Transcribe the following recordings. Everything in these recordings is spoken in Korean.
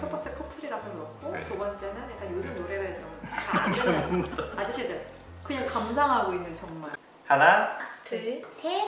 첫 번째 커플이라서 그렇고 네. 두 번째는 약간 요즘 노래를 좀 잘 안 듣는 아저씨들 그냥 감상하고 있는 정말. 하나, 둘, 셋.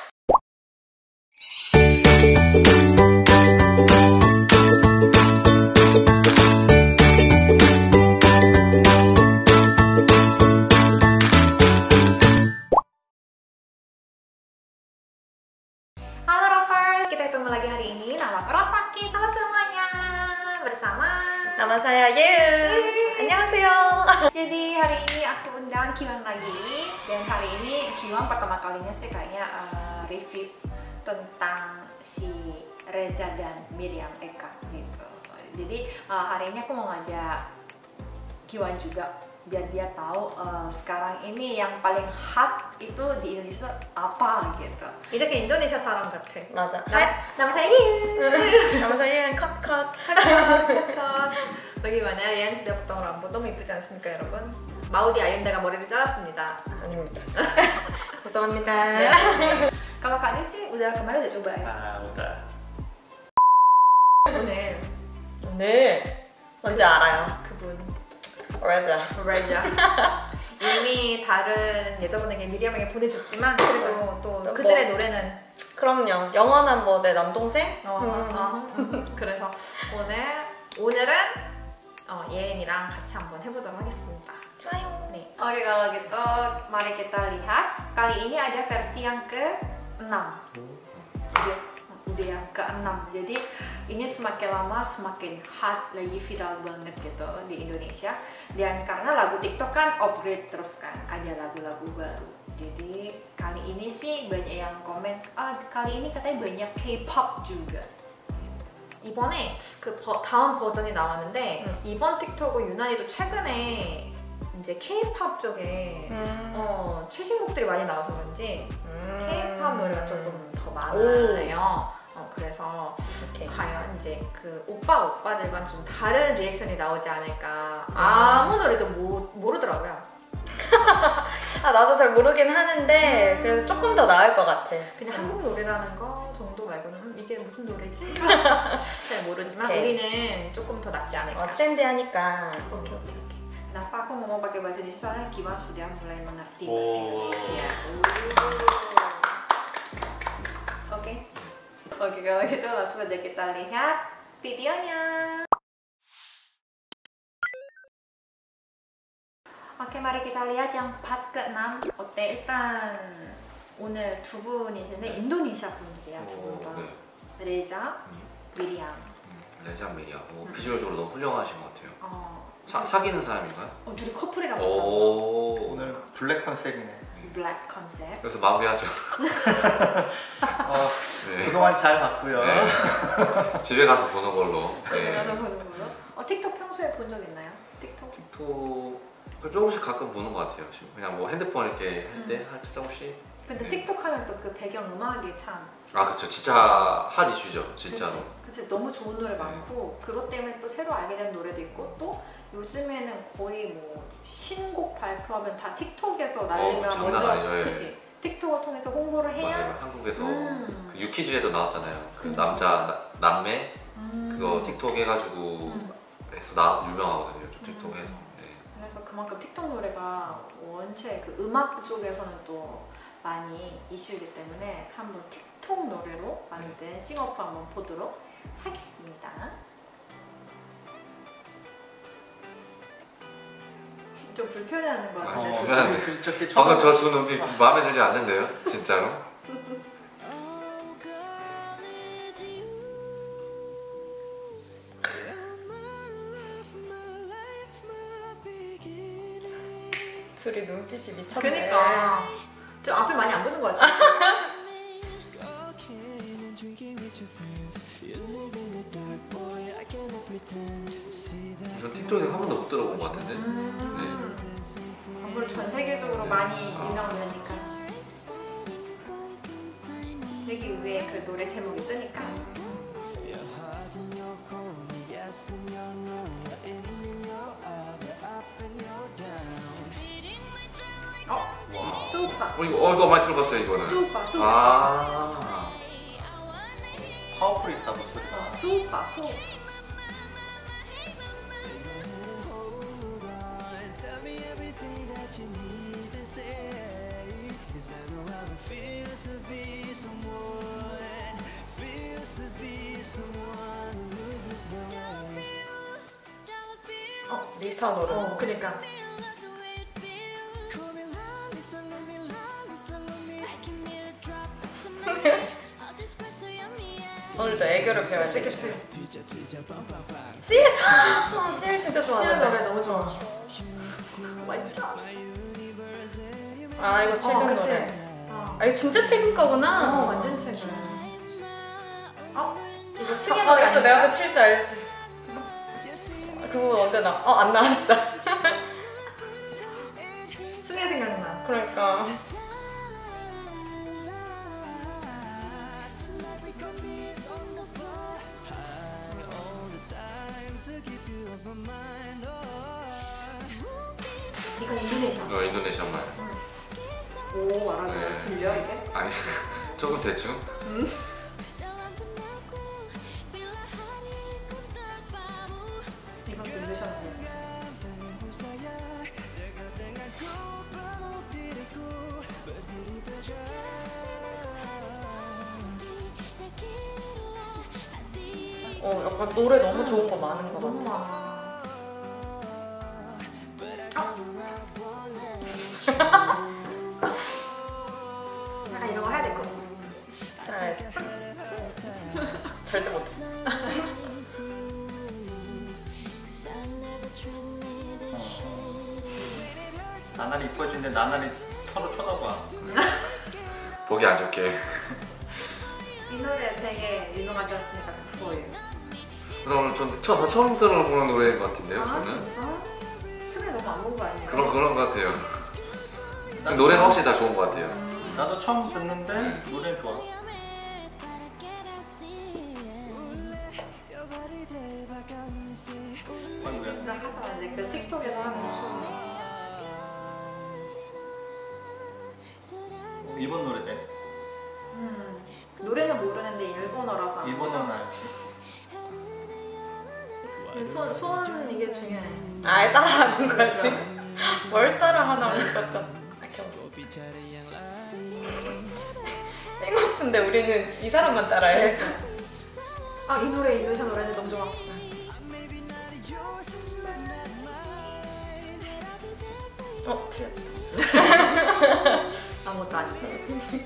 Halo Rovers, kita ketemu lagi hari ini. Nama aku Rosaki, halo semuanya. Bersama nama saya Yeun. 안녕하세요. Jadi hari ini aku undang Kiwan lagi. Dan hari ini Kiwan pertama kalinya sih kayaknya review tentang si Reza dan Miriam Eka gitu. Jadi hari ini aku mau ngajak Kiwan juga biar dia tahu sekarang ini yang paling hot itu di Indonesia apa gitu. 이제 그 인도네시아 사람 같아. 맞아. Nama saya Yeun. nama saya 컷컷. Bagaimana Yan sudah potong rambut 너무 이쁘지 않습니까 여러분? 마우디 아윤다가 머리를 잘랐습니다. 아닙니다. 죄송합니다. Kalau Kak Yu sih udah kemarin udah coba ya? udah. 오늘 네. 뭔지 알아요. 그분 Reza. 이미 다른 여자분에게 미리암에게 보내줬지만 그래도 또 뭐, 그들의 노래는 그럼요. 영원한 뭐 내 남동생? 그래서 오늘은 예은이랑 같이 한번 해보도록 하겠습니다. 좋아요. 네. Oke kalau gitu mari kita lihat. Kali ini ada versi yang ke-6. Udah yang ke-6. Jadi ini semakin lama semakin hot, lagi viral banget gitu di Indonesia. Dan karena lagu TikTok kan upgrade terus kan, ada lagu-lagu baru. Jadi kali ini sih banyak yang komen, kali ini katanya banyak K-pop juga. 이번에 다음 버전이 나왔는데 이번 틱톡은 유난히도 최근에 이제 K-pop 쪽에 최신곡들이 많이 나와서 그런지 K-pop 노래가 조금 더 많아요. 그래서 과연 이제 그 오빠들만 좀 다른 리액션이 나오지 않을까. 아무 노래도 모르더라고요. 나도 잘 모르긴 하는데 그래도 조금 더 나을 것 같아. 그냥 한국 노래라는 거 정도 말고는 이게 무슨 노래지? 잘 모르지만 우리는 조금 더 낫지 않을까. 트렌디하니까. 오케이. Kenapa aku ngomong pakai bahasa Indonesia? Soalnya Kiwan sudah mulai mengerti bahasa Indonesia. Oke, kalau gitu langsung aja kita lihat videonya. Oke, mari kita lihat yang part ke-6. 어때? 일단 오늘 두 분이신데 인도네시아 분들이야, 두 분 다. 레자, 미리암. 레자, 미리암. 비주얼적으로 너무 훌륭하신 것 같아요. 사귀는 사람인가요? 둘이 커플이라고 하더라고요. 오늘 블랙 컨셉이네. 블랙 컨셉. 그래서 마무리하죠. 네. 그동안 잘 봤고요. 네. 집에 가서 보는 걸로. 집에 가서 보는 걸로. 틱톡 평소에 본 적 있나요? 틱톡 조금씩 가끔 보는 것 같아요. 그냥 뭐 핸드폰 이렇게 할 때 조금씩. 근데 틱톡 하면 또 그 배경 음악이 참. 그쵸. 진짜 핫 이슈죠. 진짜로. 그치. 너무 좋은 노래 많고 그것 때문에 또 새로 알게 된 노래도 있고 또 요즘에는 거의 뭐 신곡 발표하면 다 틱톡에서 난리가 먼저. 그치. 틱톡을 통해서 홍보를 해야. 맞아요. 한국에서 그 유퀴즈에도 나왔잖아요. 그 남매 그거 틱톡 해가지고 해서 유명하거든요. 좀 틱톡에서. 그래서 그만큼 틱톡 노래가 원체 그 음악 쪽에서는 또 많이 이슈이기 때문에 한번 틱톡 노래로 만든 싱어프 한번 보도록 하겠습니다. 좀 불편해하는 것 같아요. 불편한데. 방금 저 두 눈빛 마음에 들지 않는데요? 진짜로? 둘이 눈빛이 미쳤네. 그러니까 좀 앞을 많이 안 보는 것 같아. 전 틱톡에서 한 번도 못 들어본 것 같은데? 아무래도 전 세계적으로 많이 유명하니까 여기 위에 그 노래 제목이 뜨니까. 수파. 이거 많이 들어봤어요 이거는. 수파. 파워풀 있다고 소리가. 수파. 리사 노래. 그니까. 오늘도 애교를 배워야지. 그치. CL! 저 CL 진짜 좋아하는데. CL 노래 너무 좋아. 완전. 아 이거 최근 그치. 노래. 아 이거 진짜 최근 거구나. 완전 최근. 이거 승혜 아 노래 또 아닌가? 내가 그 칠 줄 알지. 그거 언제 나? 안 나왔다. 승혜 생각나. 그러니까. 이거 인도네시아. 인도네시아 말. 오, 알아요. 네. 들려 이게? 아니 조금 대충. 이것도 인도네시아 노래. 약간 노래 너무 좋은 거 많은 거 너무 같아. 많아. 약간 이런 거 해야 될 것 같아. 네. 절대 못해. 나날이 이뻐지는데 나날이 서로 쳐다봐. 보기 안 좋게. 이 노래 되게 유명하셨으니까 부러워요. 그래서 오늘 전 처음 들어보는 노래인 것 같은데요, 아 저는. 진짜? 최근에 너무 안 본 거 아니에요? 그런 것 같아요. 노래는 확실히 다 좋은 것 같아요. 나도 처음 듣는데 노래는 좋아. 아이고야. 진짜 하자. 이제 그 틱톡에서 하는 춤. 일본 노래네. 노래는 모르는데 일본어라서. 안 일본어는 알지. 보죠. 소원 이게 중요해. 아예 따라하는 거야 지금. 뭘 따라하나 했었다. 생각인데 우리는 이 사람만 따라해. 아, 이 노래 인도네시아 노래는 너무 좋아. 틀렸다. 아무것도 안 쳐.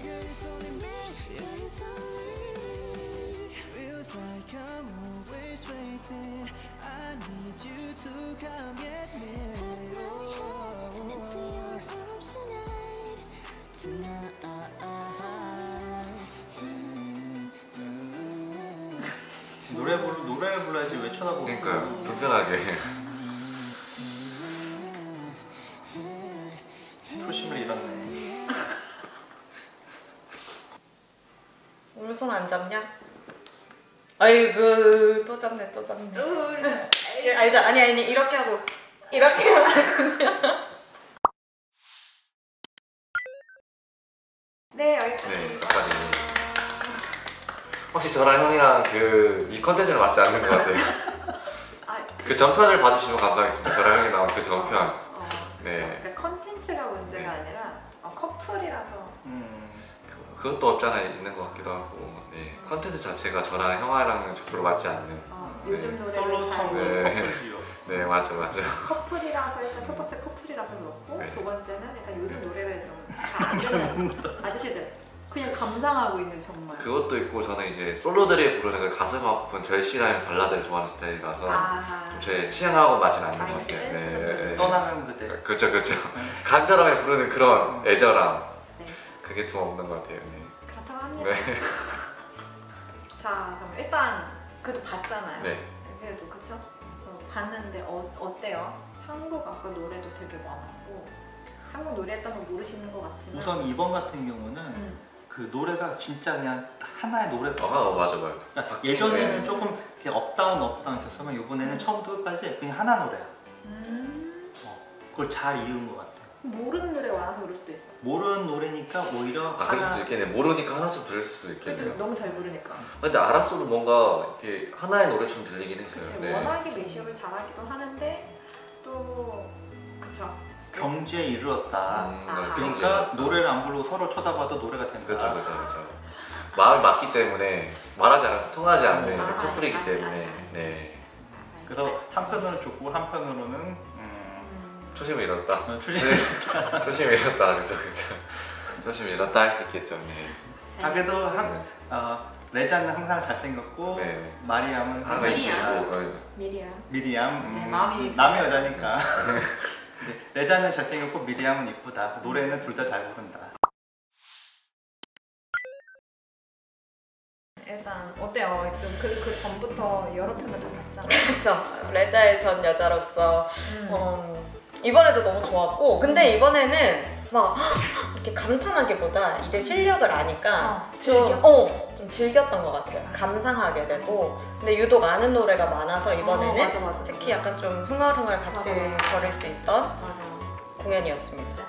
노래를 불러야지 왜 쳐다보고. 그러니까요, 불편하게. 초심을 잃었네. 오늘 손 안 잡냐? 아이고 또 잡네. 알죠? 아니 이렇게 하고 이렇게 하고. 네, 여기까지. 네, 여기까지. 혹시 저랑 형이랑 이 컨텐츠는 맞지 않는 것 같아요. 아, 그 전편을 봐주시면 감사하겠습니다. 저랑 형이 나온 그 전편. 네. 그러니까 컨텐츠가 문제가 아니라 커플이라서. 그것도 없지 않아 있는 것 같기도 하고. 네. 컨텐츠 자체가 저랑 형아랑 별로 맞지 않는. 요즘 네. 노래를 솔로 잘 청구 네. 커플이요. 네, 맞아. 커플이라서 일단 첫 번째 커플이라서 그렇고 네. 두 번째는 약간 요즘 노래를 좀 잘 안 듣는 아저씨들 그냥 감상하고 있는 정말. 그것도 있고 저는 이제 솔로들이 부르는 그 가슴 아픈 절실한 발라드를 좋아하는 스타일이라서 좀 제 취향하고 맞진 않는 것 같아요. 네. 떠나간 그대. 그렇죠. 간절하게 부르는 그런 애절함. 그게 좀 없는 것 같아요. 네. 그렇다고 합니다. 네. 자, 그럼 일단 그래도 봤잖아요. 네. 그래도 그쵸? 봤는데 어때요? 한국 아까 노래도 되게 많았고 한국 노래 했던 거 모르시는 것 같지만 우선 이번 같은 경우는 그 노래가 진짜 그냥 하나의 노래가 맞아. 예전에는 조금 이렇게 업다운 있었으면 이번에는 처음부터 끝까지 그냥 하나 노래야. 그걸 잘 이은 것 같아. 모르는 노래 많아서 그럴 수도 있어. 모르는 노래니까 오히려 그럴 수도 있겠네. 모르니까 하나씩 들을 수도 그렇죠. 있겠네요. 너무 잘 부르니까. 근데 알았어도 뭔가 이렇게 하나의 노래처럼 들리긴 했어요. 그치. 네. 워낙에 매시업을 잘하기도 하는데 또 그쵸. 경지에 이르렀다. 그러니까 그런 노래를 안 부르고 서로 쳐다봐도 노래가 된다. 그렇죠. 마음이 맞기 때문에 말하지 않아도 통하지 않는 아, 이제 커플이기 맞아. 때문에. 네. 그래서 한 한편으로는 좋고 한편으로는 초심을 잃었다. 초심을 초심을 잃었다. 그죠. 초심을 잃었다 할 수 있겠죠. 네. 그래도 레자는 항상 잘생겼고 네. 마리암은 항상 미리암. 이쁘시고. 미리암. 미리암 네, 마음이 남의 여자니까 네, 레자는 잘생겼고 미리암은 이쁘다. 노래는 둘 다 잘 부른다. 일단 어때요? 좀 그 전부터 여러 편을 다 봤잖아. 그렇죠. 레자의 전 여자로서 이번에도 너무 좋았고, 근데 이번에는 막 이렇게 감탄하기보다 이제 실력을 아니까 좀 즐겼던 것 같아요. 감상하게 되고, 근데 유독 아는 노래가 많아서 이번에는 맞아. 특히 약간 좀 흥얼흥얼 같이 맞아. 거릴 수 있던 맞아. 공연이었습니다.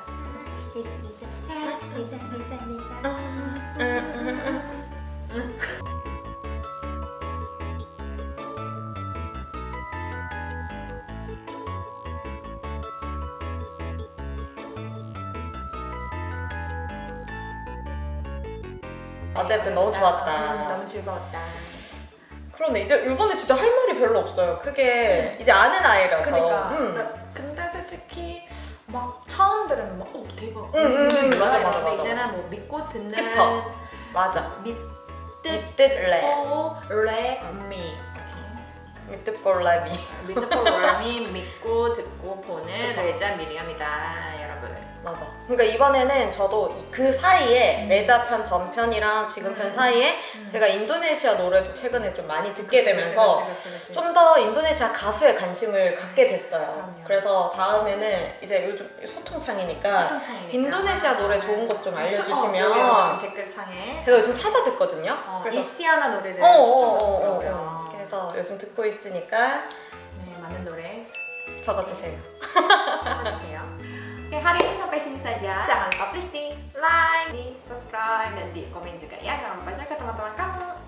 어쨌든 너무 좋았다. 너무 즐거웠다. 그러네. 이제 이번에 진짜 할 말이 별로 없어요. 크게 이제 아는 아이라서. 그러니까 근데 솔직히 막 처음 들으면 막 대박. 맞아. 이제는 뭐 믿고 듣는. 그쵸. 맞아. 믿듣래. 레 미. 미뜨꼴라미. 믿고 믿고 듣고 보는 그쵸. 레자 미리암이다, 여러분. 맞아. 그러니까 이번에는 저도 그 사이에 레자 편 전편이랑 지금 편 사이에 제가 인도네시아 노래도 최근에 좀 많이 듣게 되면서 그치. 좀 더 인도네시아 가수에 관심을 갖게 됐어요. 그럼요. 그래서 다음에는 이제 요즘 소통창이니까 소통창이니까. 인도네시아 노래 좋은 것 좀 지금 알려주시면 댓글창에 제가 요즘 찾아 듣거든요. 그래서 이시아나 노래를 추천하더라고요. 그래서 요즘 듣고 있으니까 네, 많은 노래 적어주세요. 찾아주세요. Oke, hari ini sampai sini saja. Jangan lupa please di like, di subscribe, dan di komen juga ya. Jangan lupa share ke teman-teman kamu.